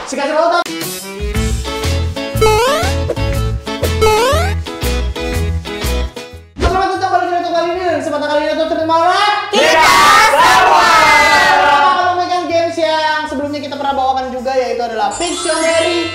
Sikat selalu. Selamat datang balik di kali ini. Dan kesempatan kali ini untuk terima kita semua. Kita memainkan games yang sebelumnya kita pernah bawakan juga, yaitu adalah Pictionary.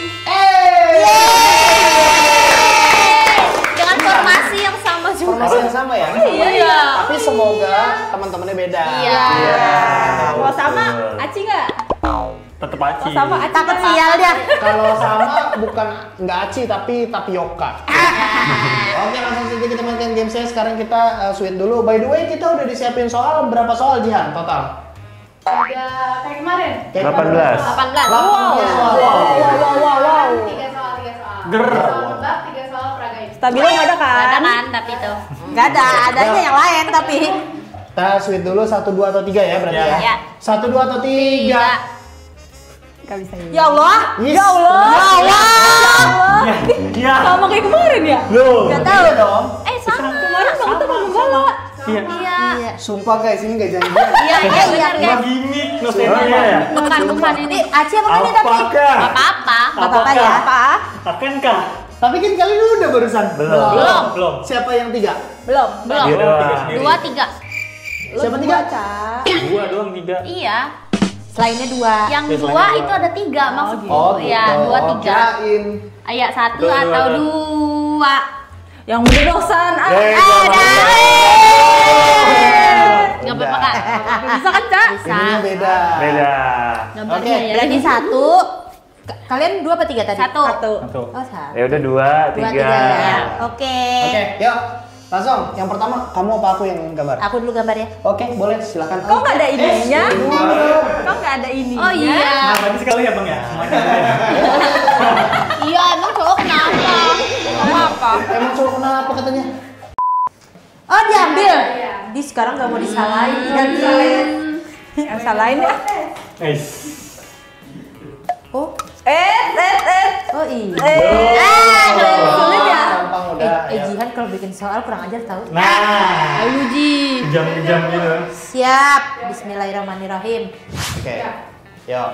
Dengan formasi yang sama juga. Formasi yang sama ya? Iya. Tapi semoga teman-temannya beda. Iya. Kalau sama, Aci nggak? Tetep aci. Kalau sama, Aci Takut sial dia. Kalau sama bukan nggak aci tapi tapioka. Oke, langsung saja kita mainkan gamesnya. Sekarang kita sweet dulu. By the way, kita udah disiapin soal berapa soal Jihan total? Udah kayak kemarin. 18. 18. Wow. Wow. 3 soal. Ger. 3 soal tebak, 3 soal peragain. Stabilo nggak ada kan? Ada kan tapi itu. Nggak ada, adanya yang lain tapi. Kita sweet dulu 1, 2 atau 3 ya berarti ya. Ya. 1, 2 atau 3. Nggak bisa ini. Ya Allah, Yes. ya Allah, ya Allah. Iya. Sama kayak kemarin ya? Loh. Nggak tahu dong. Sama. Kemarin kamu tuh mau bola. Iya. Iya. Sumpah guys, ini nggak janjian. Iya, benar Cuma guys. gimmick Iya. nostalgia ya. Bukan ini. Aci apa kan ini tapi? Apakah? Apa-apa. Nggak apa-apa ya. Apa? Akankah? Tapi kan kalian udah barusan. Belum. Siapa yang 3? Belum. Belum. Dia doang 3 sendiri. 2, 3. Siapa 3? Cak. 2 doang 3. Iya. Selainnya 2. Yang Ya, 2 selain itu dua. ada 3 maksudku. Oh, gitu. Iya, 2, 3. Kirain. Ayat 1 Dua, atau dua. 2. Yang udah dosan. Enggak apa-apa, Kak. Bisa kan, Cak? Bisa. Ininya beda. Beda. Gambarnya ya. Berarti 1. Kalian 2 apa 3 tadi? 1. Satu. Satu. Oh, 1. Ya udah 2, 2, 3. 3 ya. Oke. Oke, yuk. Langsung, yang pertama kamu apa aku yang gambar? Aku dulu gambar ya. Oke, boleh silakan. Kok nggak ada ininya? Dulu. Kok nggak ada ininya? Oh iya. Nah, berarti sekali ya Bang ya? Semuanya. Iya, emang cowok kenapa? Apa? Emang cowok kenapa katanya? Oh, diambil. Iya. Di sekarang nggak mau disalahin. Yang salahin ya? Guys. Oh, Oh iya. sulit ya? Gampang udah. ya. Jihan kalau bikin soal kurang ajar tahu. Nah. Ayo Ji. Jam-jam gitu. Siap. Bismillahirrahmanirrahim. Oke. Yuk,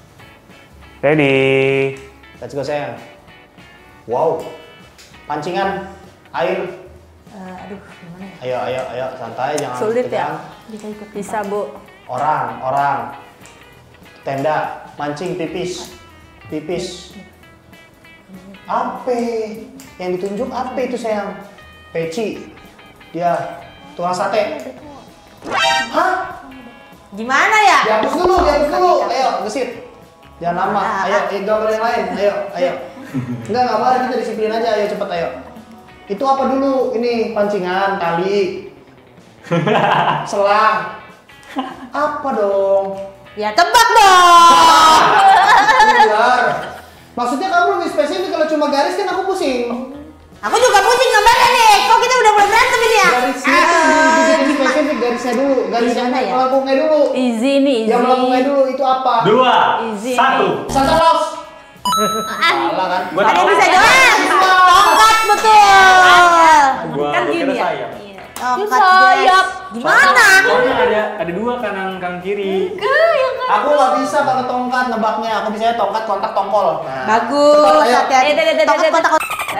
Ready. let's go sayang. Wow. Pancingan air. Aduh, gimana ya? Ayo, santai, jangan Sulit tegang. Bisa ikut. Bisa, Bu. Orang. Tenda, mancing, pipis. Apa? Yang ditunjuk apa itu sayang? Peci. Dia tukang sate. Hah? Gimana ya? Dihapus dulu. Ayo, gesit. Jangan lama. Ayo, gambar yang lain. Ayo. Enggak boleh, kita disiplin aja. Ayo cepet, ayo. Itu apa dulu? Ini pancingan, tali, selang. Apa dong? Ya tebak dong. Benar. Maksudnya kamu lebih spesifik, kalau cuma garis kan aku pusing. Aku juga pusing gambarnya nih. Kok kita udah mulai berantem ini ya? Garisnya tuh dibikin spesifik, garisnya dulu. Garis yang Gimana ya? melengkungnya dulu. Easy nih, easy. Yang melengkungnya dulu itu apa? 2, Easy. 1. Santa Claus. Salah kan? Gua Ada tahu. yang bisa jawab. Tongkat betul. Kan Gua gini kira ya? sayap. Tongkat sayap. guys. Gimana? Soalnya ada 2 kanan kiri. Aku nggak bisa pakai tongkat nebaknya. Aku bisanya tongkat, kontak, tongkol. Nah. Bagus. Ayo. Hati-hati. Tongkat kontak.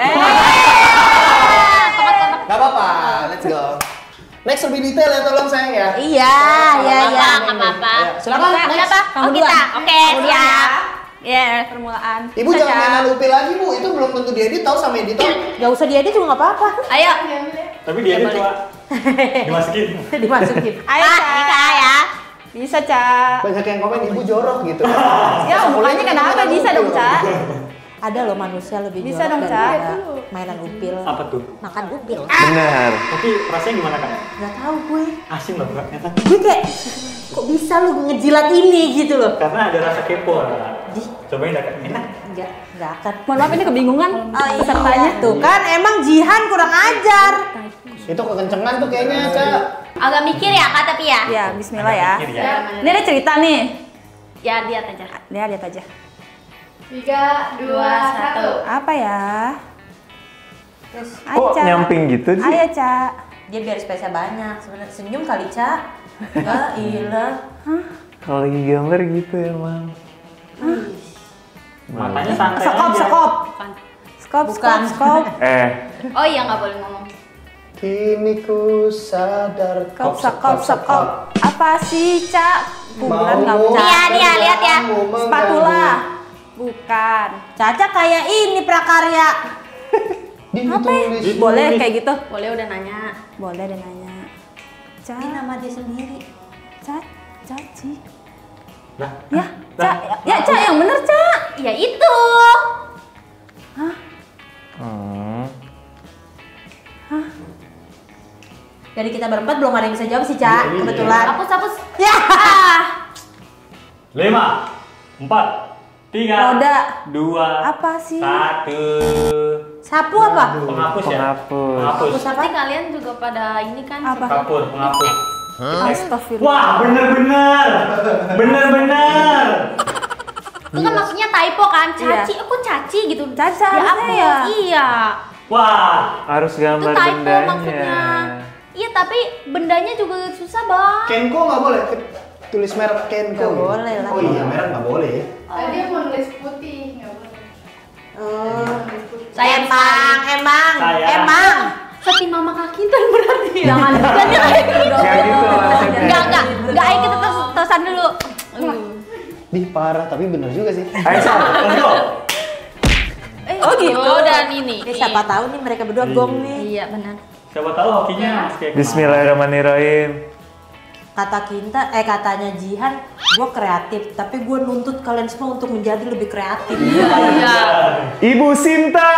Gak apa-apa, let's go. Next lebih detail ya, tolong sayang ya. Iya. Nggak apa-apa. Ayo, silakan. next. Siapa? Kamu Oh kita. duluan. Oke, siap. Ya, permulaan. Ibu jangan main lupi lagi bu, itu belum tentu diedit tahu sama editor. Gak usah diedit juga nggak apa-apa. Ayo. Tapi dia itu Wak. Dimasukin. Dimasukin. Ayo, Bisa Cak. ya. Bisa, Cak. Banyak yang komen ibu jorok gitu. Ya, mukanya kenapa? Bisa dong, Cak. Ada loh manusia lebih Bisa jorok dong, Cak. daripada mainan upil. Apa tuh? Makan upil. Benar. Tapi rasanya gimana Kak? Gak tahu gue. Asin loh Kak. Ternyata. Gue kayak kok bisa lu ngejilat ini gitu loh. Karena ada rasa kepo. Cobain dah Kak. Enak. Enggak akan. Mohon maaf ini kebingungan pesertanya. Tuh kan emang Jihan kurang ajar. Itu kekencengan tuh kayaknya, Cak. Agak mikir ya Kak tapi ya. Ya, bismillah ya. Mikir ya. Ini ada cerita nih. Ya lihat aja. Lihat aja. 3, 2, 1. Apa ya? Terus Kok Cak. nyamping gitu sih? Ayo, Cak. dia biar space-nya banyak. Sebenarnya senyum kali, Cak. Ya ilah. Kalau lagi gambar gitu emang. Matanya santai Sekop, aja. sekop. Bukan. Skop, Bukan. skop, skop. Oh iya nggak boleh ngomong. Kini ku sadar. Sekop, sekop, sekop. Apa sih, Cak? Kuburan kamu. Nia, lihat ya. Spatula. Bukan. Caca kayak ini prakarya. Ditulis. Boleh kayak gitu? Boleh udah nanya. Boleh deh nanya. Ini nama dia sendiri. Caci. Lah, Ya, Cak. Ya, Cak, yang bener, Cak. Ya itu. Dari kita berempat belum ada yang bisa jawab sih, Ca. Iya, Kebetulan. Hapus. Ya. 5, 4, 3, Roda. 2, Apa sih? 1. Sapu apa? Penghapus ya? Penghapus. Pasti kalian juga pada ini kan. Apa? Kapur, penghapus. Astagfirullah. Wah, bener-bener. Itu kan maksudnya typo kan, Iya. caci, aku caci gitu. Caca Ya harusnya aku, ya. iya. Wah, Harus Itu gambar typo bendanya. maksudnya. Iya tapi bendanya juga susah bang. Kenko nggak boleh. Tulis merek Kenko. Nggak boleh lah. Oh iya, merek nggak boleh ya. Tadi dia mau nulis putih, nggak boleh. Nulis putih. Saya Emang. Sati mama kakitan berarti. Jangan kayak gitu. Kayak gitu konsepnya. Enggak, ayo kita terusan dulu. Di parah, tapi bener juga sih. Ayo, Sal. let's go. Oh gitu. Dan ini. Siapa tahu nih mereka berdua gong nih. Iya benar. Siapa tahu hokinya kayak Bismillahirrahmanirrahim. Katanya Jihan, gue kreatif, tapi gue nuntut kalian semua untuk menjadi lebih kreatif. Iya. Ibu Sinta.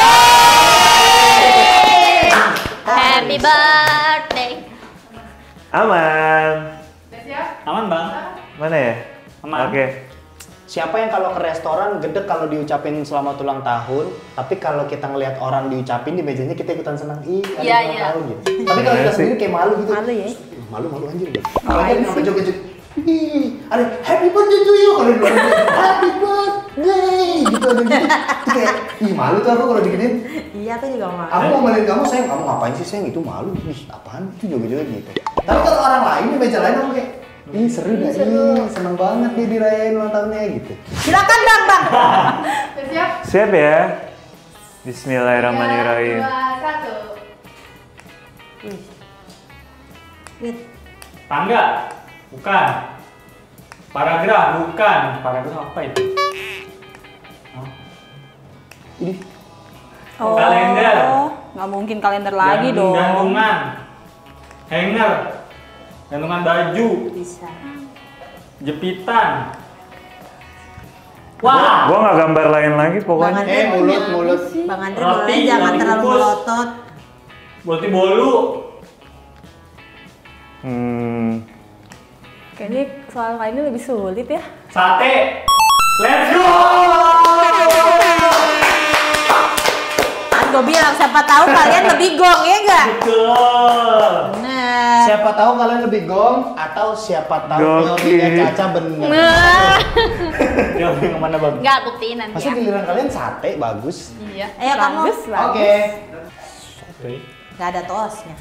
Happy birthday. Aman. Udah siap? Aman bang? Mana ya? Aman. Oke. Siapa yang kalau ke restoran gede kalau diucapin selamat ulang tahun, tapi kalau kita ngelihat orang diucapin di mejanya kita ikutan senang, ih ada Iya, ulang iya. tahun gitu. Tapi kalau kita sendiri kayak malu gitu. Malu ya? Malu anjir gitu. Apalagi sampai joget-joget. Ih, ada happy birthday to you kalau di luar negeri, happy birthday gitu ada gitu. Itu kayak ih malu tuh aku kalau digituin. Iya, aku juga mau. Aku ngomelin kamu sayang, kamu ngapain sih sayang itu malu. Ih, apaan itu joget-joget gitu. Tapi kalau orang lain di meja lain aku kayak ih seru dah, ih seneng banget dia dirayain ulang tahunnya gitu. Silakan Bang. Udah siap? Siap ya? 3, Bismillahirrahmanirrahim. 2, 1. Tangga? Bukan. Paragraf? Bukan. Paragraf apa itu? Oh. Ini Oh, Kalender. nggak mungkin kalender lagi dong. Gantungan. Hanger. Gantungan baju. Bisa. Jepitan. Wah. Gua nggak gambar lain lagi pokoknya. mulut. Bang Andre Roti boleh jangan yang terlalu dibungkus. melotot. Berarti bolu. Kayaknya soal lainnya lebih sulit ya. Sate. Let's go. Kan gue bilang siapa tahu kalian lebih gong ya enggak? Betul. Bener. Siapa tahu kalian lebih gong atau siapa tahu Gokil. teorinya Caca bener. Jauh yang mana bang? Enggak buktiin nanti Masa ya. giliran kalian sate bagus. Iya. Ayo kamu. Bagus, bagus. Oke. Gak ada tosnya.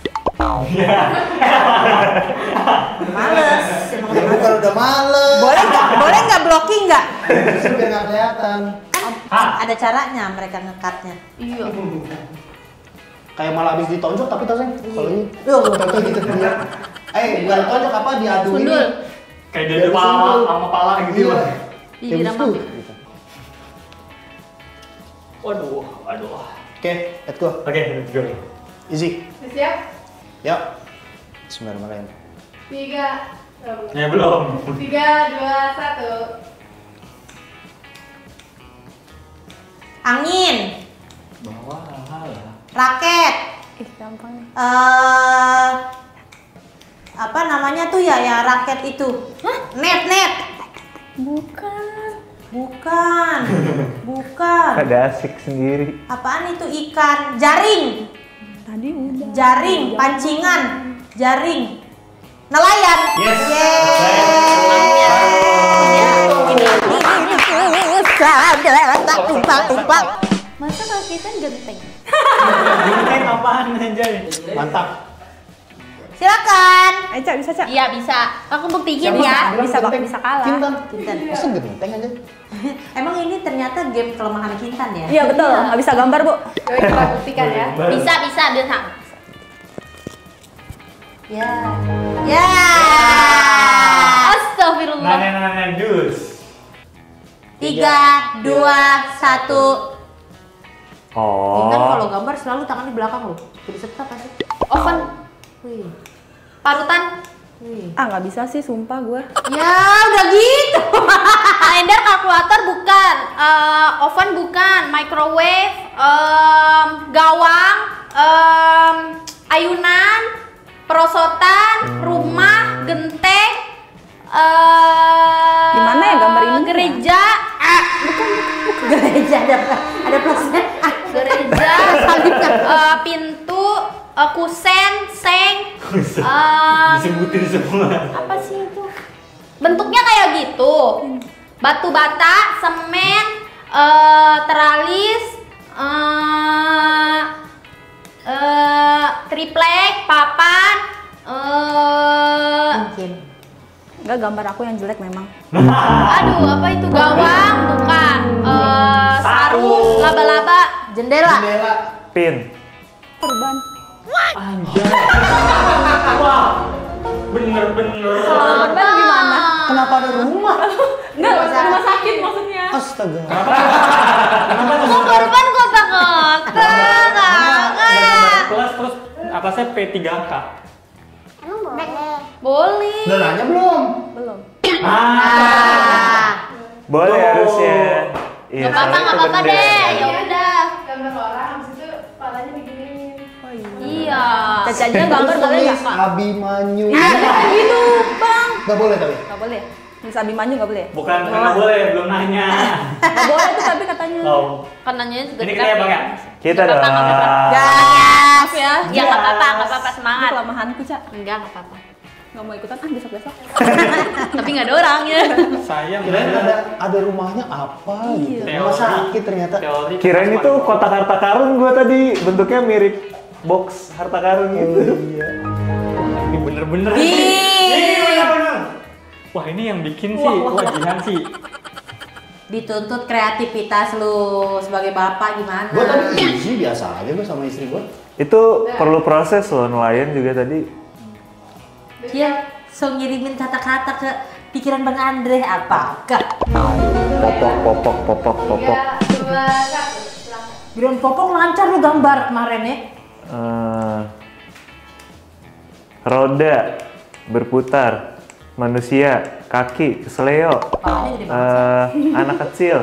Males. Emang Ya bukan udah males. Boleh nggak blocking nggak? Justru biar nggak kelihatan. Ada caranya mereka ngekatnya. Iya. Kayak malah habis ditonjok tapi tau sayang. Kalau ini, Loh. contoh gitu dia. Bukan ditonjok apa diadu ini. Sundul. Kayak jadi pala sama pala gitu Iya. bang. Di Kayak ramah. gitu. Gitu. Waduh. Oke, let's go. Oke, let's go. Easy. Udah siap? Yuk. Bismillahirrahmanirrahim. 3, Ya belum. 3, 2, 1. Angin. Bawah lah. Raket. Ih, gampang nih. Apa namanya tuh ya raket itu? Net. Bukan. Ada asik sendiri. Apaan itu ikan? Jaring. Tadi udah. Jaring, pancingan. Jaring. Nelayan. Yes. Masa kakitan genteng? Genteng apaan aja? Mantap. Silakan. Ayo, Cak, bisa, Cak. Iya bisa. Aku buktiin Siapa ya. bilang Bisa, Bang, genteng? bisa kalah. Kintan. Kintan. Masa genteng aja? Emang ini ternyata game kelemahan Kintan ya? Iya, betul. Nggak bisa gambar, Bu. Coba kita buktikan ya. Bisa dia Ya. Ya. Astagfirullah. Nanya dus. 3, 2, 1. Kintan Oh. kalau gambar selalu tangan di belakang loh. Jadi setap pasti. Oven. Wih. Parutan. Wih. Ah, nggak bisa sih, sumpah gue. Ya, udah gitu. Kalender, kalkulator bukan. Oven bukan. Microwave. Gawang. Ayunan. Perosotan. Rumah. Genteng. Gimana ya gambar ini? Gereja. Gereja ada plusnya. Gereja. Pintu. Kusen. Seng. Disebutin semua. Apa sih itu? Bentuknya kayak gitu. Batu bata, semen, teralis, triplek, papan, Mungkin. Enggak, gambar aku yang jelek memang. aduh apa itu, gawang bukan, sarung, laba-laba, Jendela. Jendela. Pin. Perban. Anjay. Wah. Bener-bener. Perban gimana? Kenapa ada rumah? Enggak, rumah sakit maksudnya. Astaga. kok korban kotak-kotak, Terus atasnya P3K. boleh. Udah nanya belum? Belum. Boleh harusnya. Iya, Nggak apa-apa, soalnya nggak itu apa-apa bendera. deh, ya udah. Gambar orang, habis itu kepalanya diginiin. Oh iya. Iya. Caca aja gambar boleh nggak, Kak? Abimanyu. Iya, kayak gitu, Bang. Gak boleh tapi. Nggak boleh ya? Bisa Abimanyu nggak boleh ya? Bukan karena boleh, belum nanya. Nggak boleh tuh tapi katanya. Oh. Kan nanyanya juga Ini kita ya, Bang, ya? Kita Nggak apa-apa, dong. nggak apa-apa. Maaf ya. Ya nggak apa-apa, Ini semangat. kelemahanku, Cak. Enggak apa-apa. Nggak mau ikutan besok-besok. Tapi nggak ada orangnya. Saya Kirain ada rumahnya apa gitu. Teori. Rumah sakit ternyata. Teori. Kirain itu kotak harta karun gua tadi, bentuknya mirip box harta karun gitu. Iya. Ini bener-bener. Ih. Ini bener-bener. Wah ini yang bikin sih, wah jihan sih. Dituntut kreativitas lu sebagai bapak gimana? Gue tadi easy biasa aja gue sama istri gue. Itu perlu proses loh, nelayan juga tadi. Dia so ngirimin kata-kata ke pikiran Bang Andre apakah? Popok. 3, 2, 1. Silakan. Bilang popok lancar lu gambar kemarin ya. Roda berputar, manusia, kaki, keseleo, Kepalanya gede banget. anak kecil,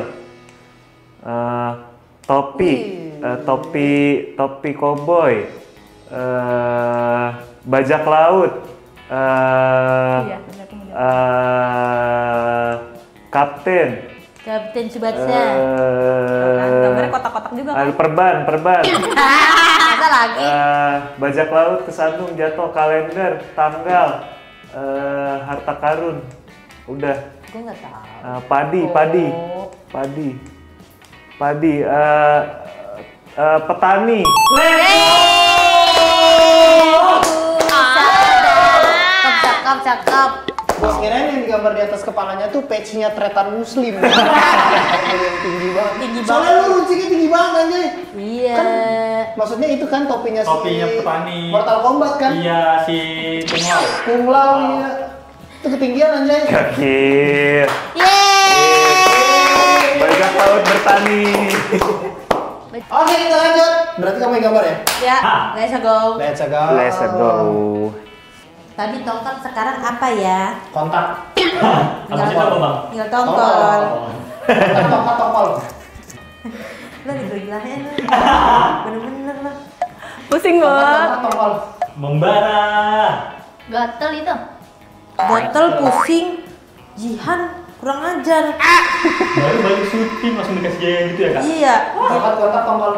topi, topi koboi, bajak laut, Iya, benar aku mau jawab. kapten, Kapten Tsubasa. Gambarnya kotak-kotak juga kan? perban, Masa lagi? bajak laut kesandung jatuh, kalender, tanggal, harta karun, udah. Gue nggak tahu. Padi, petani. Cakep. Gue kirain yang digambar di atas kepalanya tuh peci-nya tretan muslim. Yang tinggi banget. Tinggi Soalnya banget. lu runcingnya tinggi banget aja. Iya. Maksudnya itu kan topinya Topinya si petani. Mortal Kombat kan? Iya si Tunggal. Kung Lao iya. Itu ketinggian anjay. Kaki. Yeay. Bajak laut bertani. Oke kita lanjut. Berarti kamu yang gambar ya? Ya, let's go. Let's go. Let's go. Tadi tongkat sekarang apa ya? Kontak. Habis itu apa bang? Tinggal tongkol. Tongkol. Lo gila-gilanya lo. Bener-bener lo. Pusing banget. Tongkol. Membara. Gatel itu. Gatel, pusing, jihan, kurang ajar. Baru balik syuting langsung dikasih gaya gitu ya kak? Iya. Kontak tongkol.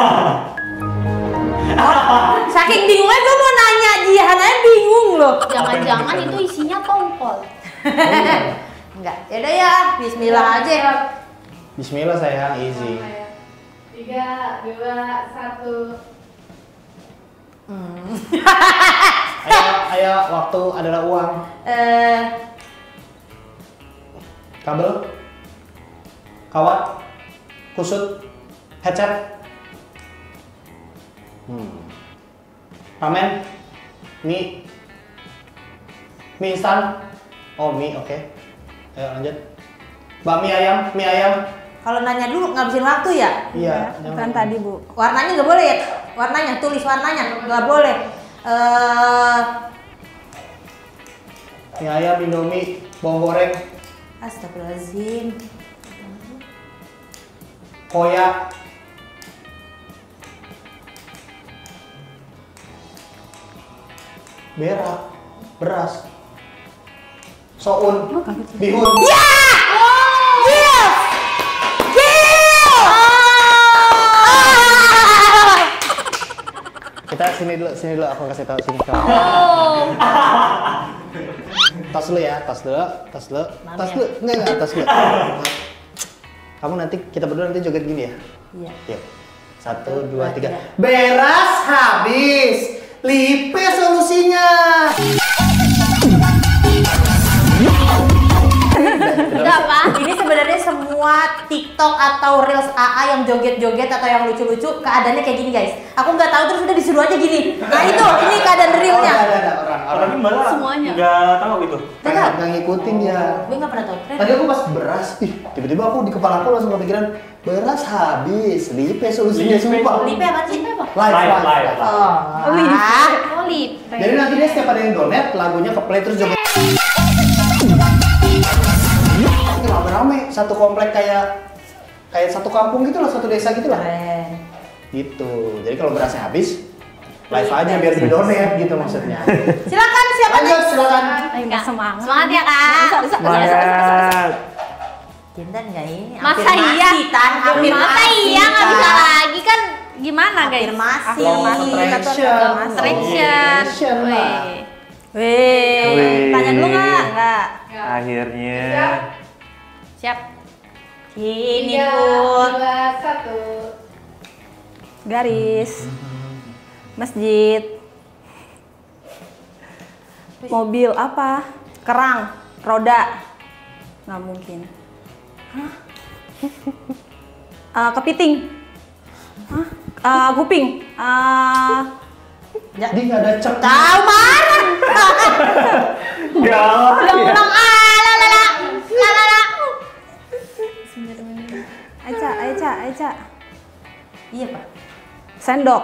Saking bingungnya gue mau nanya jihan aja bingung loh. Jangan-jangan itu isinya tongkol. Enggak. Yaudah ya, bismillah aja. Bismillah sayang, easy. 3, 2, 1. Ayo, waktu adalah uang. Kabel, kawat, kusut, headset. Ramen, mie instan. Oh mie, oke. Ayo lanjut. Bakmi ayam, mie ayam. Kalau nanya dulu ngabisin waktu ya? Iya. Kan tadi Bu. Warnanya nggak boleh ya? Warnanya, tulis warnanya nggak boleh. Mie ayam, indomie, bawang goreng, Astagfirullahaladzim. koyak, berak, beras, soun, bihun. Ya! Gil! Gil! Kita sini dulu, aku kasih tahu sini kamu. Tas dulu ya, tas dulu. Enggak, tas dulu. Kamu nanti, kita berdua nanti joget gini ya? Iya. Yuk. 1, 2, 3. Beras habis. Lipe solusinya. Enggak apa? Ini sebenarnya semua TikTok atau Reels AA yang joget-joget atau yang lucu-lucu keadaannya kayak gini guys. Aku nggak tahu terus udah disuruh aja gini. Nah itu, ini keadaan realnya. Ada orang. Tapi malah Semuanya. nggak tahu gitu. Nggak ngikutin dia. Gue nggak pernah tahu. Tadi aku pas beras, tiba-tiba aku di kepala aku langsung kepikiran beras habis, lipe solusinya Lipe. sumpah. Lipe apa sih? Live. Oh, lip. Jadi nanti dia setiap ada yang donate, lagunya ke play terus joget. Ini rame-rame, satu komplek kayak satu kampung gitu lah, satu desa gitu lah. Keren. Gitu. Jadi kalau berasnya habis, live aja biar di donate gitu maksudnya. Silakan siapa nih? Lanjut, silakan. Ayo Kak, semangat. Semangat ya, Kak. Semangat. Cinta nggak ini? Masa Afirmasi, iya? Tan. Masa iya nggak bisa Tan. lagi kan gimana guys? Afirmasi. Attraction lah. Wih. Tanya dulu nggak? Nggak. Akhirnya. Siap. Ini 3, pun. 2, 1. Garis. Masjid. Mobil apa? Kerang. Roda. Nggak mungkin. Hah? Kepiting. Hah? Kuping. Jadi nggak ada cek. Tahu mana? Galak ya. Ulang la. Aica. Iya pak. Sendok.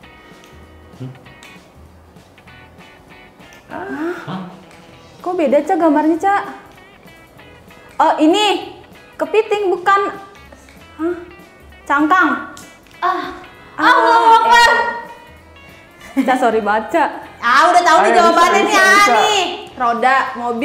Hah? Kok beda Ca gambarnya Ca? Oh ini kepiting bukan. Hah? Cangkang. Allahu Akbar. Ca sorry baca. Udah tahu nih Ayo, jawabannya nih bisa. nih. Roda,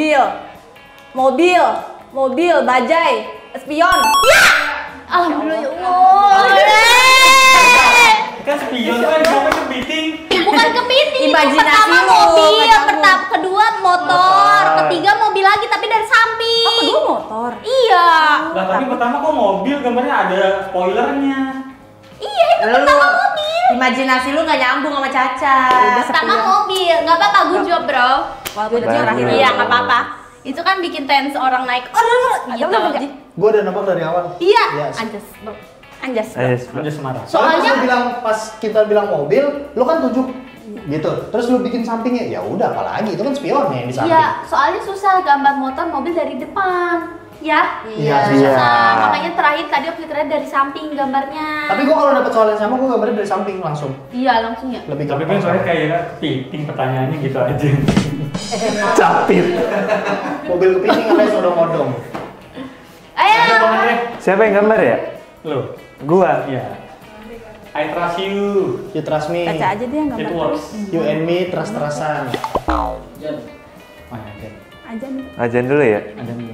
mobil, bajai, spion. Alhamdulillah ya Allah. Kan spion kan sampai kepiting. Bukan kepiting. Imajinasi Pertama lu, mobil, nggak nyambung. kedua motor, ketiga mobil lagi tapi dari samping. Oh kedua motor. Iya. Lah tapi pertama kok mobil gambarnya ada spoilernya. Iya, itu pertama mobil. Imajinasi lu nggak nyambung sama Caca. Pertama mobil. Nggak apa-apa, gue jawab bro. Walaupun itu Bagus. terakhir. Iya, nggak apa-apa. Itu kan bikin tense orang naik. Gitu. Gue udah nebak dari awal. Iya, Yes. anjas bro. Anjas. Aja semarang. Soalnya pas kita bilang mobil, lu kan tunjuk gitu. Terus lu bikin sampingnya, ya udah apalagi itu kan spionnya yang di samping. Iya, soalnya susah gambar motor mobil dari depan. Ya, Iya, susah. Makanya terakhir tadi aku lihat dari samping gambarnya. Tapi gua kalau dapet soal yang sama, gua gambarnya dari samping langsung. Iya, langsung ya. Lebih Tapi kan gampang. soalnya kayak kepiting pertanyaannya gitu aja. Capit. Mobil kepiting alias odong-odong. Ayo. Ada Bang Andre? Siapa yang gambar ya? Lo. Gua. Iya. I trust you. You trust me, Caca aja dia yang It gambar works. terus. you and me trust-trustan. Oh, ada. Aja nih. Ajan dulu ya. Ada dulu.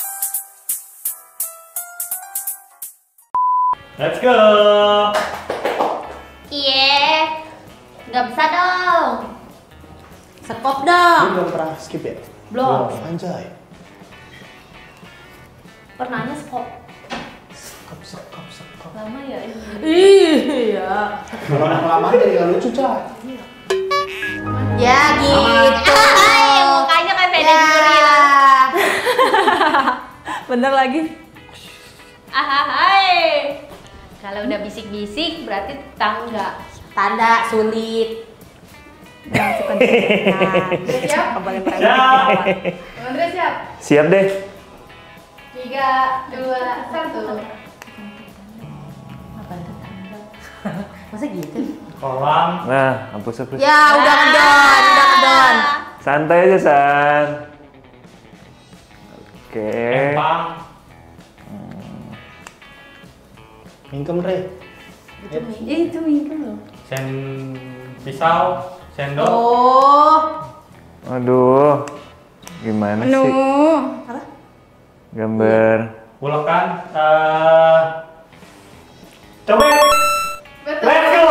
Let's go. Iya. Nggak bisa dong. Sekop Lu dong. belum pernah skip ya? Belum. Anjay. Pernahnya skop. Sekop. Lama ya ini. Iya. Kalau lama-lama jadi nggak lucu, Cak. Ya gitu. Hai, mukanya kayak beda goril. Bener lagi. Hai. Kalau udah bisik-bisik berarti tangga. Tanda sulit. Yang suka ditekan. Siap? Nggak boleh mereka. Siap. Bang Andre siap? Siap deh. 3, 2, 1. Masa gitu? Kolam. Nah, hapus. Ya udah ngedon. Santai aja, San. Oke. Empang. Mingkem, Re. Itu minggu loh. Pisau. Sendok. Oh. Aduh. Gimana sih? Apa? Gambar. Ulekan. Cobek. Betul. Let's go.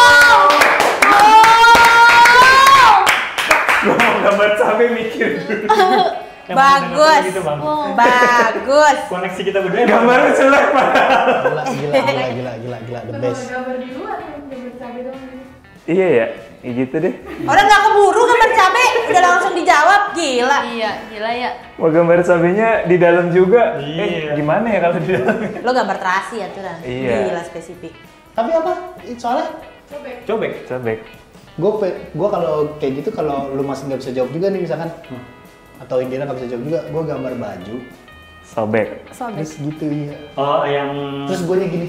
Gua mau gambar cabai mikir dulu. Yang Bagus. gitu, Bang. Bagus. Koneksi kita berdua. Gambarnya jelek, Pak. Gila, the best. Gambar di luar, gambar cabai doang. Iya ya, gitu deh. Orang nggak keburu gambar cabai, udah langsung dijawab. Gila. Iya, gila ya. Mau gambar cabenya di dalam juga. Iya. Gimana ya kalau di dalam? Lo gambar terasi ya tuh, Iya. Gila spesifik. Tapi apa? Soalnya Cobek. Cobek. gue kalau kayak gitu, kalau lu masih nggak bisa jawab juga nih misalkan, atau Indira nggak bisa jawab juga, gue gambar baju, Sobek. terus gitu ya. Oh, yang Terus gue gini.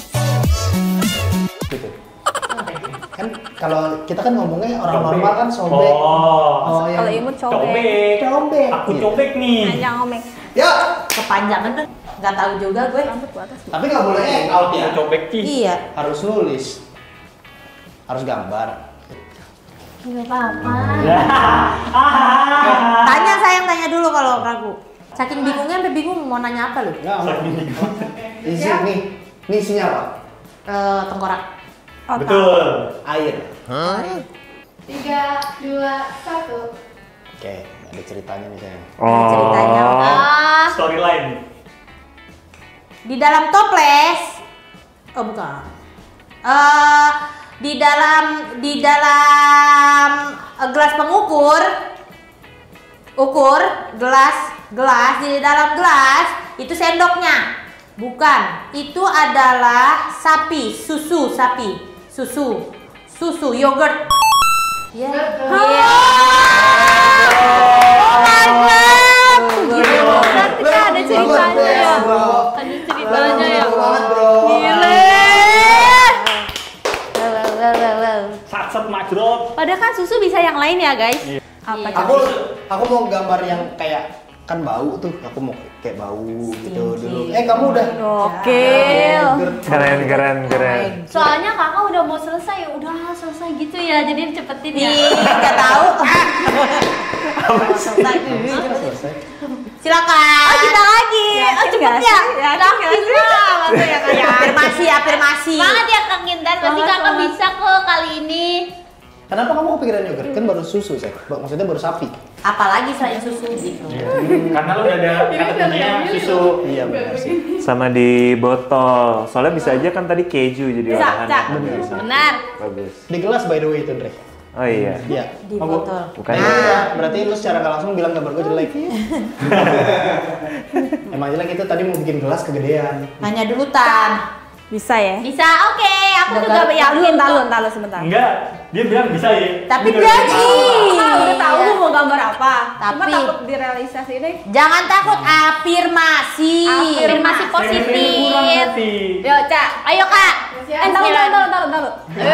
Gitu. Kan kalau kita kan ngomongnya orang Cobek. normal kan sobek. Oh, Kalau imut cobek. cobek. Cobek. Aku Gitu. cobek nih. Panjang omek. Ya. Kepanjangan tuh. Nggak tahu juga gue. Rambut ke atas. Tapi nggak boleh out ya. Aku cobek nih. Iya. Harus nulis. Harus gambar. Enggak apa-apa. Tanya sayang, tanya dulu kalau ragu. Saking bingungnya sampai bingung mau nanya apa lu? Nggak. Isi nih. Nih isinya apa? Tengkorak. Otak. Betul. Air. 3, 2, 1. Oke, ada ceritanya nih sayang. Ceritanya. Ah, Storyline. Di dalam toples. Oh bukan. Di dalam gelas pengukur, gelas di dalam gelas itu sendoknya. Bukan, itu adalah susu yogurt. Ya. Betul. berarti kan ada ceritanya ya. Ada ceritanya ya. Banget, bro. Sat majrot. Padahal kan susu bisa yang lain ya guys. Apa Iya. coba? Aku mau gambar yang kayak kan bau tuh. Aku mau kayak bau gitu dulu. Stinky. Kamu udah. Gokil. Keren. Soalnya kakak udah mau selesai, udah selesai gitu ya, jadi dicepetin ya. Nggak tahu. Selesai. Selesai. Silakan. Oh kita lagi, oh cepet nggak ya. sih? Yakin Yakin nggak sih? lah, masa ya kayak Afirmasi. Banget ya Kak Intan, pasti kakak Semangat. bisa kok kali ini. Kenapa kamu kepikiran yogurt? Kan baru susu, Sek. Maksudnya baru sapi. Apalagi selain susu gitu. Karena lu udah ada katanya susu. Iya benar sih. Sama di botol. Soalnya bisa aja kan tadi keju jadi Bisa, olahan. Cak. Benar. Bagus. Di gelas by the way itu, Dre. Oh iya. Iya. Di botol. Bukan. Nah, berarti lu secara nggak langsung bilang gambar gue jelek. Emang jelek itu tadi mau bikin gelas kegedean. Nanya dulu Tan. Bisa ya? Bisa, oke. Aku juga Tahu, yakin kok. tahu sebentar. Enggak, dia bilang bisa ya. Tapi Bener. dia Kakak udah tahu Iya. mau gambar apa. Cuma Tapi- takut direalisasi deh. Jangan takut, afirmasi. Afirmasi positif. Kurang hati. Yo, Cak. Ayo Kak. Taruh.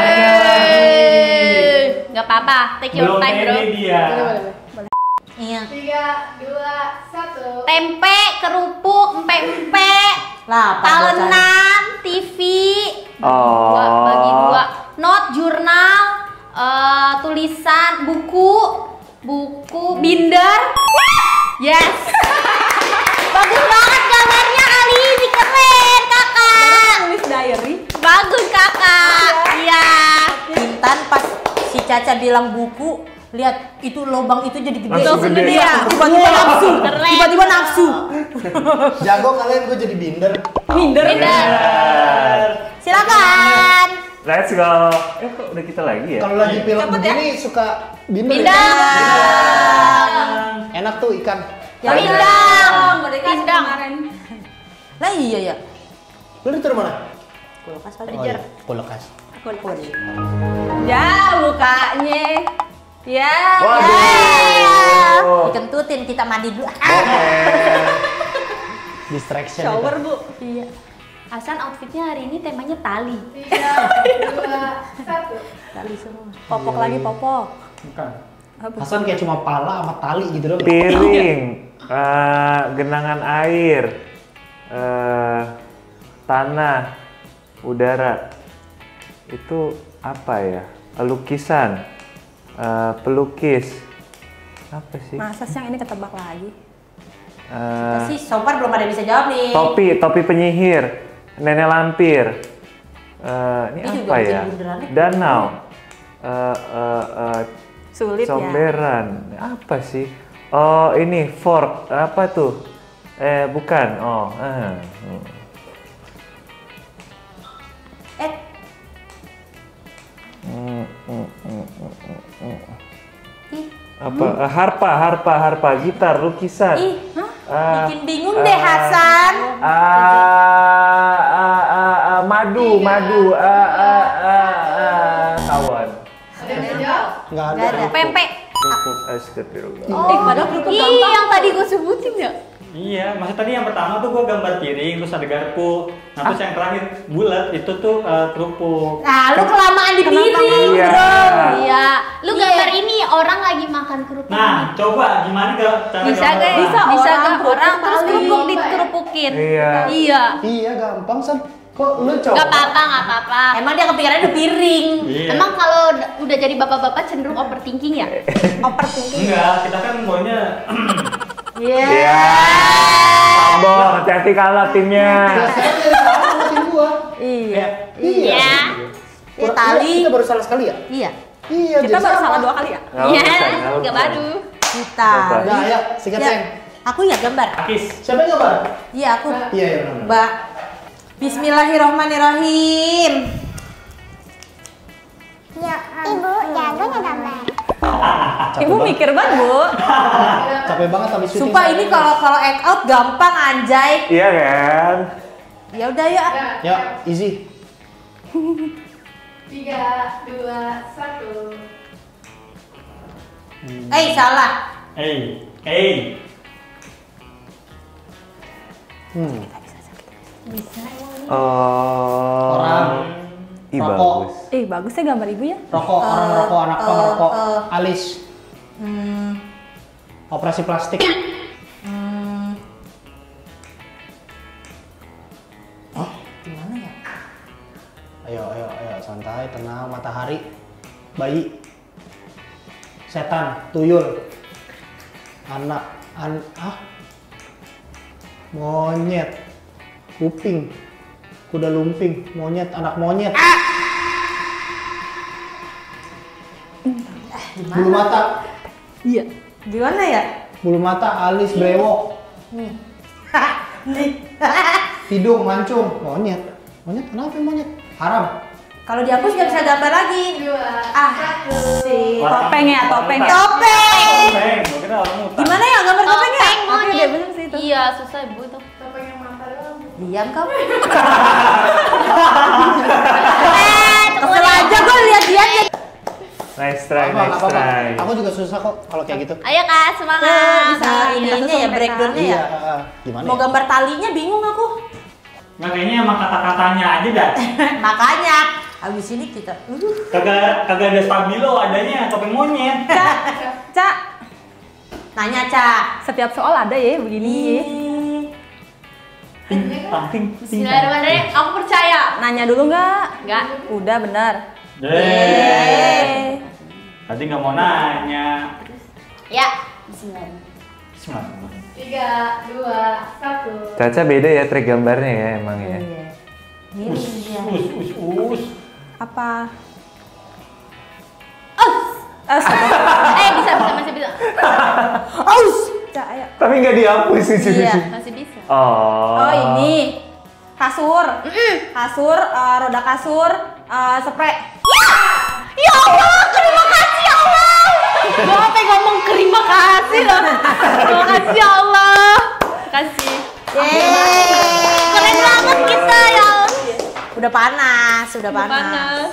Nggak apa-apa, take your Belum time bro. ini dia. Iya. 3, 2, 1. Tempe, kerupuk, empek-empek, Lah, talenan, TV, Oh. bagi dua, not, jurnal, tulisan, buku, binder. Yes. Bagus banget gambarnya kali ini, keren kakak. Tulis diary. Bagus kakak. Iya. Intan pas si Caca bilang buku, lihat itu lubang itu jadi gede. Langsung gede. Iya, tiba-tiba nafsu. Keren. Tiba-tiba nafsu. Jago kalian, gue jadi binder. Minder. Binder. Silakan. Let's go. Kok udah kita lagi ya? Kalau lagi pilek begini suka binder. Pindang. Enak tuh ikan. Ya Pindang. Pindang. Kemarin. Lah iya ya. Lu ditaruh mana? Kulkas Oh, iya. Kulkas. Ya bukanya. Ya. Waduh. Dikentutin kita mandi dulu. Distraction. Shower itu. Bu. Iya. Hasan outfitnya hari ini temanya tali. 3, 2, 1. Tali semua. Popok lagi popok. Bukan. Hasan kayak cuma pala sama tali gitu doang. Piring, genangan air, tanah, udara. Itu apa ya? Lukisan, pelukis. Apa sih? Masa siang ini ketebak lagi? Si so far belum ada yang bisa jawab nih. Topi penyihir, nenek lampir. Ini Ini juga apa bikin ya? bunderannya. Danau, Sulit ya. comberan. Apa sih? Oh ini fork. Apa tuh? Bukan. Oh. Apa? Harpa, gitar, lukisan. Ih, bikin bingung deh Hasan. Madu, kawan. Ada yang jawab? Nggak ada. Nggak ada. Pempek. Kerupuk, astagfirullah. Padahal kerupuk Ih, gampang. yang tadi gue sebutin ya. Iya, maksud tadi yang pertama tuh gue gambar piring, terus ada garpu. Nah, terus yang terakhir bulat, itu tuh kerupuk. Nah, lu kelamaan di piring, Iya. bro. Iya. Lu Iya. gambar ini orang lagi makan kerupuk. Nah, coba gimana cara Bisa gambar? gak? Bisa Bisa orang gak? Orang terus kerupuk kerupuk tali. dikerupukin. Iya. Iya. Iya gampang San. Kok lu coba? Gak apa-apa, gak apa-apa. Emang dia kepikirannya di piring. Iya. Emang kalau udah jadi bapak-bapak cenderung overthinking ya? Overthinking. Enggak, kita kan maunya Iya. Iya. Sambor, hati-hati kalah timnya. Biasanya dari sama sama tim gua. Iya. Iya. Ya, tali. Kita baru salah sekali ya? Iya. Iya, Kita jadi baru sama. salah 2 kali ya? Iya. Nggak Gak usah. baru. Kita. Ya, ayo, sikat Ya. Seng. Aku ya gambar. akis. Siapa yang gambar? Iya, aku. Iya, iya benar. Mbak. Bismillahirrohmanirrohim. Ya, Ibu jagonya gambar. Ibu mikir banget Bu. Capek banget habis syuting. Sumpah ini kalau act out gampang anjay. Iya kan? Ya udah ya. Ya, easy. 3, 2, 1. Salah. Orang. Ih Rokok. bagus. Bagus ya gambar ibu ya. Rokok, orang merokok, anak pengerokok, alis, Hmm, operasi plastik. gimana ya? Ayo, santai, tenang, matahari, bayi, setan, tuyul, anak, monyet, kuping, kuda lumping, monyet, anak monyet. Bulu mata, Iya. Gimana ya? bulu mata, alis, brewok, Nih. hidung, mancung, monyet. Monyet, kenapa monyet? Haram. Kalau dihapus nggak bisa gambar lagi. 2, Ah, 1. si Topeng ya, topeng ya. topeng. Gua kira orang mutan. Gimana ya gambar topengnya? Topeng Oke, monyet. dia bener sih itu. Iya, susah ibu itu. Topeng yang mata doang. Diam kamu. Kesel Kesel aja gue lihat dia aja. Nice try, Apa, nice apa, apa. try. Aku juga susah kok kalau kayak gitu. Ayo kak, semangat. Nah, ininya ya breakdownnya ya. Gimana Mau ya? gambar talinya bingung aku. Nah, kayaknya emang kata-katanya aja dah. Makanya abis ini kita. Kagak ada stabilo, adanya topeng monyet. Cak, Nanya Cak. setiap soal ada ya begini. Tamping. Bismillahirrahmanirrahim. Aku percaya. Nanya dulu nggak? Enggak. Udah benar. Yeay. Tadi nggak mau nanya. Ya. Bismillah. 3, 2, 1. Caca beda ya trik gambarnya ya emang ya. Ini dia. Us. Apa? Bisa, masih bisa. Aus. Cak, ayo. Tapi nggak dihapus di sini. Iya. Masih bisa. Oh. Oh ini kasur, kasur, roda kasur, Spray. Ya Allah, terima kasih ya Allah. Gue sampai ngomong terima kasih loh. Terima kasih ya Allah. Kasih. Keren banget kita ya. Udah panas, udah panas.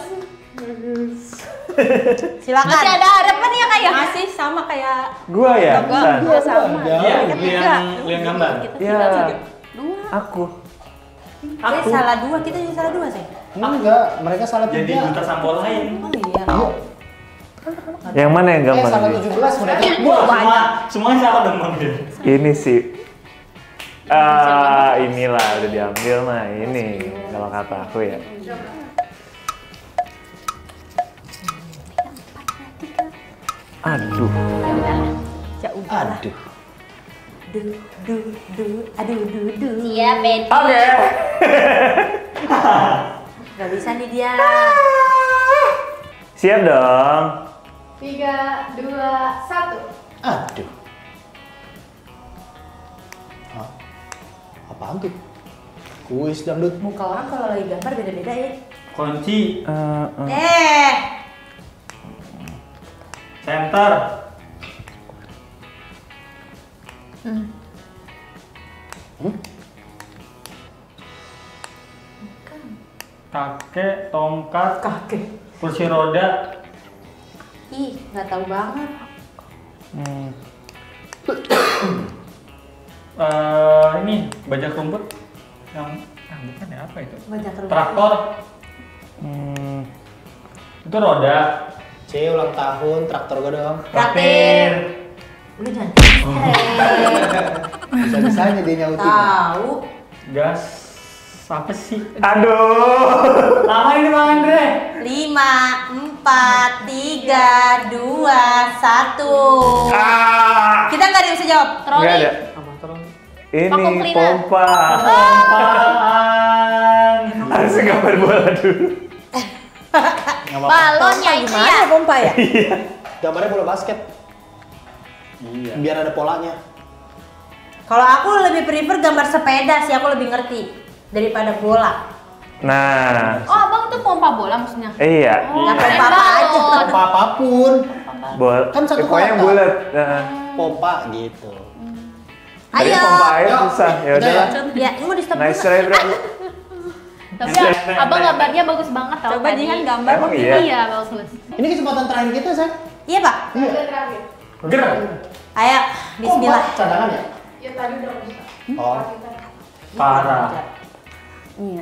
Silakan. Masih ada harapan ya kayak? Masih sama kayak Gua ya? San? Iya sama. Iya, lihat gambar. Ya, aku. Aku salah 2, kita juga salah 2 sih. Enggak, mereka salah 3. Jadi duta sampul lain. Oh iya. Yang mana yang gambar? salah ini? 17 mereka. Semuanya salah dong Bang. Ini sih. Inilah udah diambil mah ini kalau kata aku ya. Aduh. Ya udah. Aduh. Aduh. Siap, Betty. Oke. Gak bisa nih dia. Siap dong. 3, 2, 1. Aduh. Hah? Apaan tuh? Kuis dangdut. Muka orang kalau lagi gambar beda-beda ya. Kunci, center, kakek, tongkat, kursi roda, Ih, nggak tahu banget. ini bajak rumput yang bukan ya, apa itu? Banyak terus. Traktor, itu roda, C ulang tahun, traktor gue dong. traktir, Lu jangan. Bisa-bisanya dia nyautin. Tahu. gas, apa sih? Aduh. Lama ini Bang Andre. 5, 4, 3, 2, 1. Kita nggak ada yang bisa jawab. Nggak ada. Ini Vacuum cleaner. pompa. Apaan? Harus gambar bola dulu. Balonnya itu Gimana ya. pompa ya? Gambarnya bola basket. Iya. Biar ada polanya. Kalau aku lebih prefer gambar sepeda sih, aku lebih ngerti daripada bola. Nah, Oh, abang tuh pompa bola maksudnya? iya. Ya keren pompa apa aja. banget. Pompa apapun. Bola. Kan satu pokoknya yang kotak. bulat. Pompa gitu. Jadi Ayo. pompa air Yuk. susah. Ya Udah udah. Ya, ini mau di stop Nice dulu. try, bro. Tapi abang gambarnya bagus banget tau Coba tadi. Jihan gambar. Emang iya? Iya, bagus. Ini kesempatan terakhir kita, Say. Iya, Pak. Iya. Terakhir. Ger. Ayo, bismillah. Kok cadangan ya? Ya tadi udah bisa. Oh. Parah. Iya.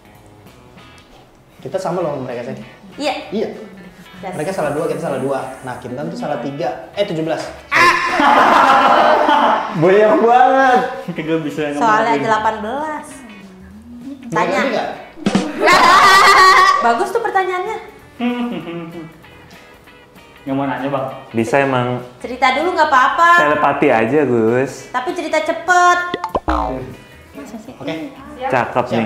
Kita sama loh sama mereka, Say. Iya. Iya. Mereka salah 2, kita salah 2. Nah, Kintan tuh salah 3. 17. Banyak banget. Kagak bisa Soalnya ngomongin. 18. Tanya. Ngerti nggak? Bagus tuh pertanyaannya. Yang mau nanya Bang? Bisa emang Cerita dulu nggak apa-apa. telepati aja, Gus. Tapi cerita cepet. Oke. Cakep nih.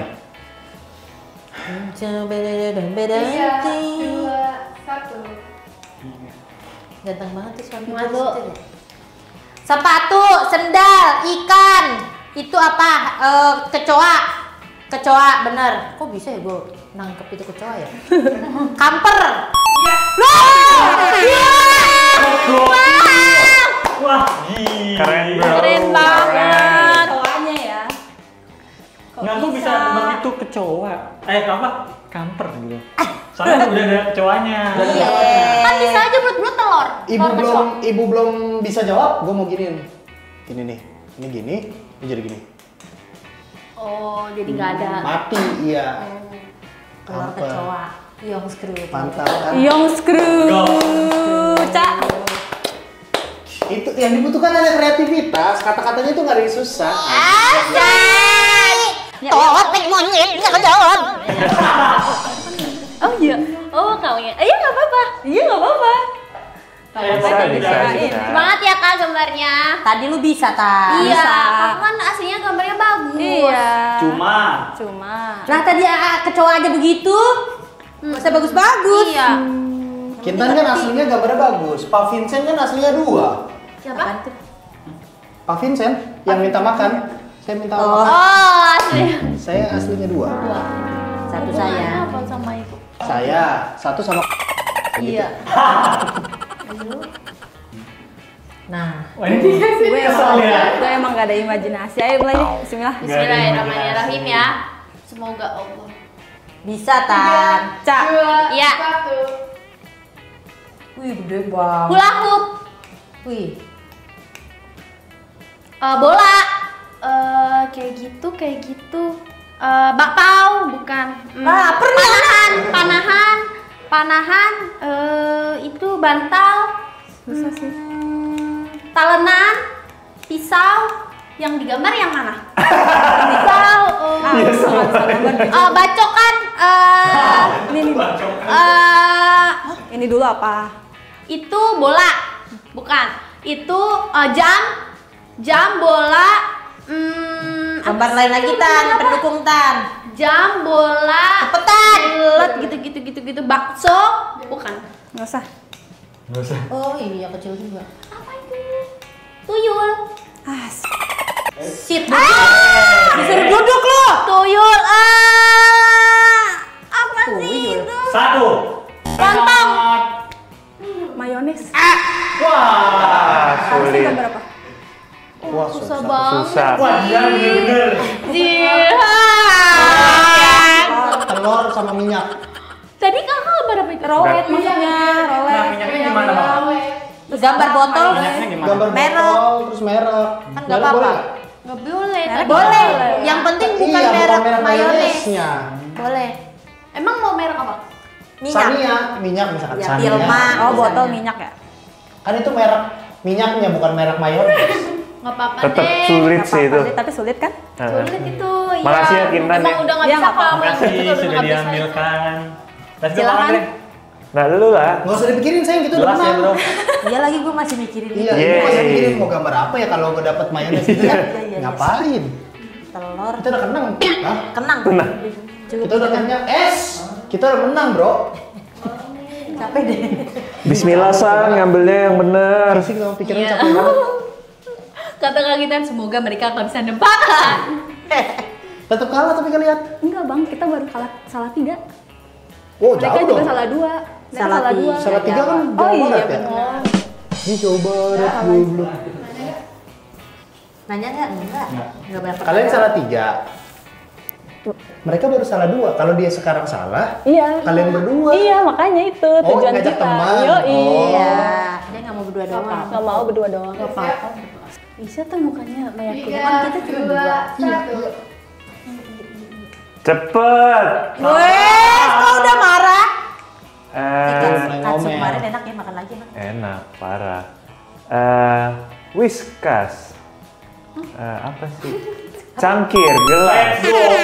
Beda-beda. 3, 2, 1. Ganteng banget tuh suami Gimana, gue Bu? situ ya. Sepatu, sendal, ikan. Itu apa? Kecoa. Kecoa, bener. Kok bisa ya gue nangkep itu kecoa ya? Kamper. Iya. Wah, gila. Keren, bro. Keren banget. Kecoanya ya. Nggak, aku bisa nebak itu kecoa. Apa? Kamper gitu. Soalnya udah ada kecoanya. Iya. Kan bisa aja bulat-bulat telur. Ibu belum bisa jawab, gue mau giniin. Gini nih. Ini gini, ini jadi gini. Oh, jadi nggak ada. Mati, iya. Telur Kamper. kecoa. Yong screw. Mantap kan? Yong screw. Go. Cak. Itu yang dibutuhkan hanya kreativitas. Kata-katanya itu nggak ada yang susah. Oh iya. Oh, kaunya. Iya, nggak apa-apa. Iya nggak apa-apa. Bisa. Semangat ya Kak gambarnya. Tadi lu bisa, Ta. Iya, Bisa. aku kan aslinya gambarnya bagus. Iya. Cuma Cuma. Nah, tadi kecoa aja begitu. Nggak usah bagus-bagus. Iya. Kintan kan aslinya gambarnya bagus. Pak Vincent kan aslinya 2. Siapa? Apaan tuh? Pak Vincent yang minta makan. Saya minta makan. Oh, asli. Saya aslinya 2. Satu saya. Apa sama itu? Saya, satu sama Iya. Nah, Wah, ini kesel ya. Gue emang gak ada imajinasi. Ayo mulai deh. Bismillah. Bismillahirrahmanirrahim ya. Semoga Allah. bisa Tan. Cak. 2, Iya. 1. Wih, gede banget. Hula hoop. Wih, Bola. Kayak gitu. Bakpao, bukan. Panahan. Itu bantal. Susah sih. Talenan. Pisau. Yang digambar yang mana? Pisau. Bacokan. Ini dulu apa? Itu bola. Bukan. Itu jam, bola. gambar lain lagi Tan, pendukung Tan. Jam, bola, Cepetan. bulat gitu. Bakso, bukan. Nggak usah. Nggak usah. Oh iya, kecil juga. Apa itu? Tuyul. Sit. Disuruh duduk lo. Tuyul. Apa sih itu? 1. Lontong. Mayones. Wah. Harusnya Sulit. gambar apa? Wah, Susah banget. Susah. Wah, dia bener-bener. telur sama minyak. Tadi kakak gambar apa itu? Rolet maksudnya, rolet. Nah, minyaknya gimana, Bang? Gambar botol. Minyaknya gimana? Gambar Merek. botol terus merek. Kan nggak apa-apa. Nggak boleh. Merek Boleh. Yang penting bukan Iya, merek merek mayones. mayonesnya. Boleh. Emang mau merek apa? Minyak. Sania, minyak misalkan Ya, Sania. Dilma. Oh, botol misalnya. minyak ya? Kan itu merek minyaknya bukan merek mayones. Nggak apa-apa Tetap deh. sulit Nggak sih itu. apa-apa, tapi sulit kan? Sulit itu. Makasih ya, Kintan, Emang ya. udah nggak Iya, bisa nggak apa-apa. kamu. Makasih sudah diambilkan. Let's go, Silakan. Bang Andre. Nah, dulu lah. Nggak usah dipikirin sayang, gitu udah Jelas ya, menang. Bro. Iya lagi gue masih mikirin Iya, itu. ini masih Yeay. mikirin mau gambar apa ya kalau gue dapet mayones gitu ya. Iya. Ngapain? Telur. Kita udah kenang. Hah? Kenang. Kita udah kenyang. Kita udah menang, Bro. Capek deh. Bismillah sang, ngambilnya yang bener. Sih kalau pikiran Iya. capek banget. Kata Kak Kintan, semoga mereka nggak bisa nebak. Tetap kalah tapi kalian. Enggak bang, kita baru salah 3. Oh, Mereka jauh juga dong. salah 2. Mereka Salah salah 2. Salah 3 kan Oh Jawa iya Barat ya. benar. Ini Jawa Barat goblok. Nanya nggak? Enggak. Enggak banyak Kalian salah 3. Mereka baru salah 2. Kalau dia sekarang salah, Iya. kalian berdua. Iya, makanya itu Oh, tujuan ngajak kita. teman. Yo, Oh. iya. Dia nggak mau berdua doang. Nggak mau berdua doang. Nggak apa-apa. Bisa tuh mukanya meyakinkan. 3, Kan kita cuma 2, 2. 1. Cepet. Wes, kau udah marah? mulai Katsu ngomel. kemarin enak ya, makan lagi enak. Enak, parah. Whiskas. Apa sih? Cangkir, gelas.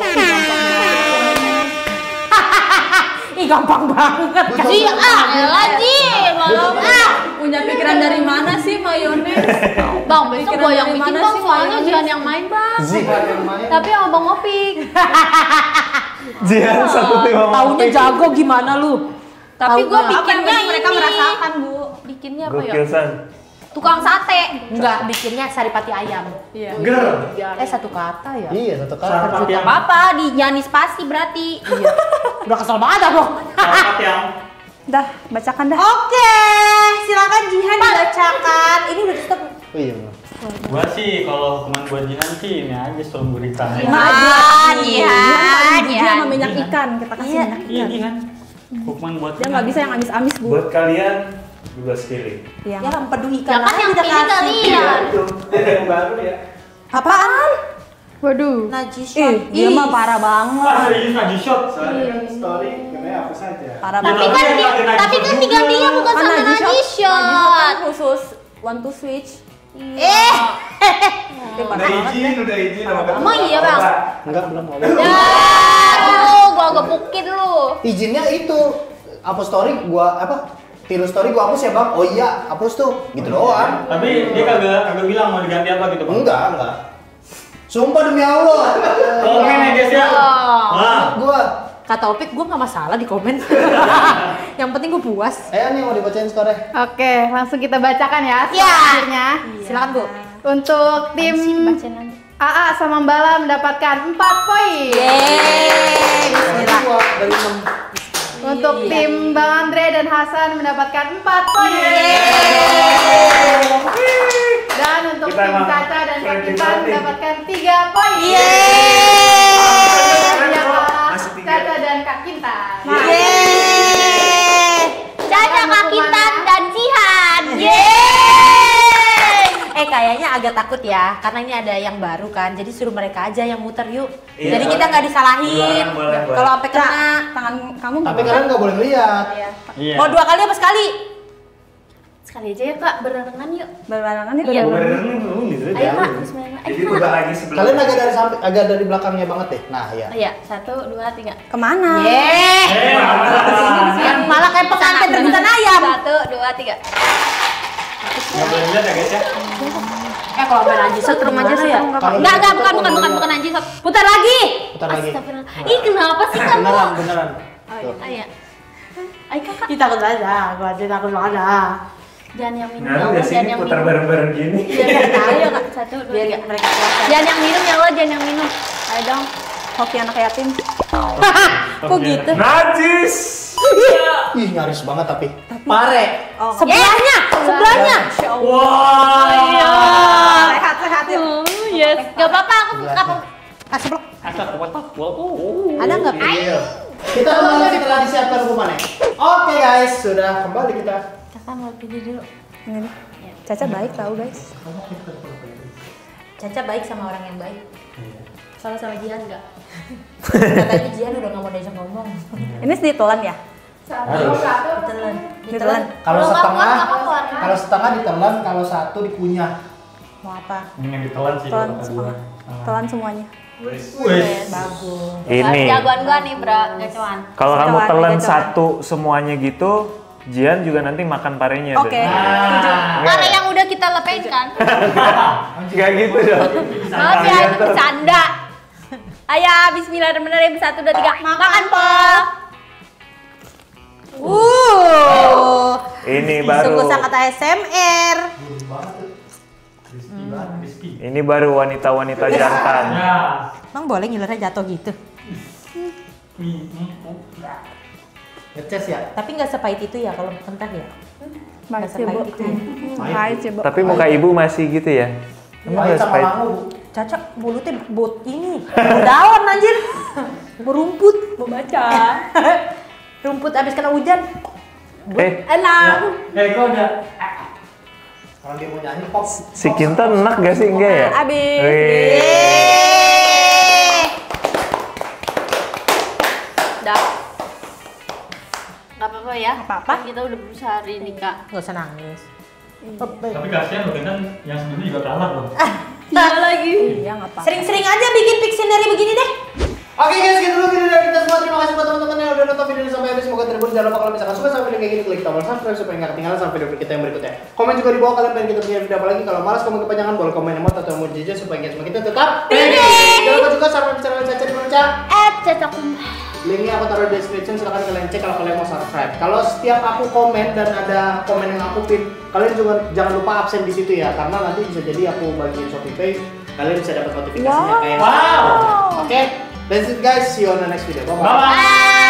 Ih gampang banget. Ji, lagi. Malam. Punya pikiran dari mana sih mayones? Bang, besok Pikiran gue yang dari bikin mana bang, sih soalnya mayones? Jihan yang main bang. Zihan yang main. Tapi sama Bang Opik. Jihan satu tim sama Taunya Opik. jago gimana lu? Tapi gue Taunya. bikinnya mereka ini. merasakan, Bu. Bikinnya apa ya? Gokil san. Tukang sate. Enggak, bikinnya saripati ayam. Iya. Ger. Satu kata ya. Iya, satu kali. Sarpat yang. Apa? Di nyanyi spasi berarti. Iya. Udah kesel banget aku. Sarpat yang. Dah, bacakan dah. Oke, silakan Jihan dibacakan. Ini udah stop. Oh iya, belum. Gua sih kalau hukuman buat Jihan sih ini aja suruh gurita. Jihan. Dia sama minyak ikan, kita kasih minyak Iya, ikan. Jihan. Hukuman buat Dia nggak bisa yang amis-amis, Bu. Buat kalian 12 kili. Iya. Ya empedu Ya ikan kan aja yang kita pilih kasih. kalian. Yang baru ya. Apaan? Waduh. Najis. Dia mah parah banget. Ah, serius Najis shot. Parah Ya, banget. Tapi kan digantinya bukan sama Najis Najis Najis shot. kan khusus one to switch. Udah izin sama kamu. Emang iya bang? Enggak, belum. Ya, gua gebukin lu. Izinnya itu hapus story gua apa? Tiru story gua hapus ya, Bang. Oh iya, hapus tuh. Gitu doang. Tapi dia kagak bilang mau diganti apa gitu, Bang. Enggak. Sumpah demi Allah. Komen ya guys ya. Wah. Gua. Kata Opik, gue nggak masalah di komen. Yang penting gue puas. Nih mau dibacain skornya. Oke, langsung kita bacakan ya Ya. akhirnya. Silakan Bu. Untuk tim AA sama Mbala mendapatkan 4 poin. Yeay. Bismillah. Untuk tim Bang Andre dan Hasan mendapatkan 4 poin. Dan untuk Kita tim emang Caca dan Kak friendly Kintan banget nih. mendapatkan 3 poin. Masih 3. Caca dan Kak Kintan. Caca, Kak Kintan, dan Jihan. Kayaknya agak takut ya, karena ini ada yang baru kan, jadi suruh mereka aja yang muter yuk. Iya, Jadi kita nggak disalahin. Boleh. Kalau sampai kena, Tangan kamu Tapi kalian nggak boleh lihat. Iya. mau 2 kali apa sekali? Sekali aja ya kak, barengan yuk. berbarengan ya? Iya. Gitu Ayo kak, bismillah. Jadi udah lagi sebelum. Kalian agak dari samping, agak dari belakangnya banget deh. Nah, ya. Iya, 1, 2, 3. Kemana? Yang malah kayak pengantin rebutan ayam. 1, 2, 3. Nggak boleh lihat ya guys ya. Kalau main anjing Setrum aja sih ya. Kalau Enggak, gitu, bukan anjing. putar lagi. Putar lagi. Astagfirullah. Ih, kenapa sih kamu? Beneran. Tuh. Ayo. Ayo kakak. Kita takut aja, gua aja takut banget dah. Jangan yang minum Nah, ya lu Allah, di jangan sini yang putar minum. bareng-bareng gini. Ayo kak, 1, 2, Biar 3. mereka puasa. Jangan yang minum ya Allah, jangan yang minum. Ayo dong. Hoki anak yatim. Kok gitu? Najis. Ih, nyaris banget tapi. Pare. Oh, Sebelahnya. Wah. sehat ya. Yes. Gak apa-apa, aku Sebelah. Asal kuat. Ada nggak? Iya. Kita kembali setelah disiapkan hukumannya. Oke guys, sudah kembali kita. Kakak mau pilih dulu. Ini nih. Caca baik tahu guys. Caca baik sama orang yang baik. Kalau sama Jihan enggak? Katanya Jihan udah nggak mau diajak ngomong. Ini ditelan ya? Ditelan. Ditelan. Kalau Kalau nggak setengah, kuat, apa kuat? kalau setengah ditelan, kalau satu dikunyah. Mau apa? Yang ditelan sih Telan kalau kata semua. gua. Telan semuanya. Wes. Bagus. Ini. Jagoan gua nih, Bro. Gacuan. Kalau kamu Gacoan, telan gacoan. satu semuanya gitu, Jian juga nanti makan parenya. Oke. Karena yang udah kita lepein kan. Gak gitu dong. Maaf ya, itu bercanda. Ayo, bismillahirrahmanirrahim. 1, 2, 3. Makan, Pol. Ini baru. Sungguh sangat ASMR. Ini baru wanita-wanita jantan. Ya. Emang boleh ngilernya jatuh gitu? Ngeces ya. Tapi nggak sepahit itu ya kalau mentah ya? Nggak Makasih bu. sepahit itu ya? Makasih bu. Tapi muka ibu masih gitu ya? Emang Pahit gak sama sepahit? langu, Bu. Caca mulutnya bot ini, daun anjir, berumput, Mau baca. rumput abis kena hujan. Enak. Kok udah. Kalau dia mau nyanyi pop. Si Kintan enak gak sih? Enggak ya? Abis. Wih. Dah. Gak apa-apa ya. Apa-apa. Kan kita udah berusaha hari ini, Kak. Gak usah nangis. Tapi kasihan loh kan yang sebelumnya juga kalah loh. Iya lagi. Iya nggak apa. Sering-sering aja bikin Pictionary begini deh. Oke guys, gitu dulu video dari kita semua. Terima kasih buat teman-teman yang udah nonton video ini sampai habis. Semoga terhibur. Jangan lupa kalau misalkan suka sama video kayak gini, klik tombol subscribe supaya nggak ketinggalan sama video kita yang berikutnya. Komen juga di bawah kalian pengen kita punya video apa lagi. Kalau malas komen kepanjangan, boleh komen emot atau emoji aja supaya engagement kita tetap tinggi. Jangan lupa juga saran bicara Caca di mana, Ca? Caca Linknya aku taruh di description, silahkan kalian cek kalau kalian mau subscribe. Kalau setiap aku komen dan ada komen yang aku pin, kalian juga jangan lupa absen di situ ya, karena nanti bisa jadi aku bagiin Shopee Pay, kalian bisa dapat notifikasinya kayak. Wow. Oke, that's it guys, see you on the next video. Bye bye. Bye.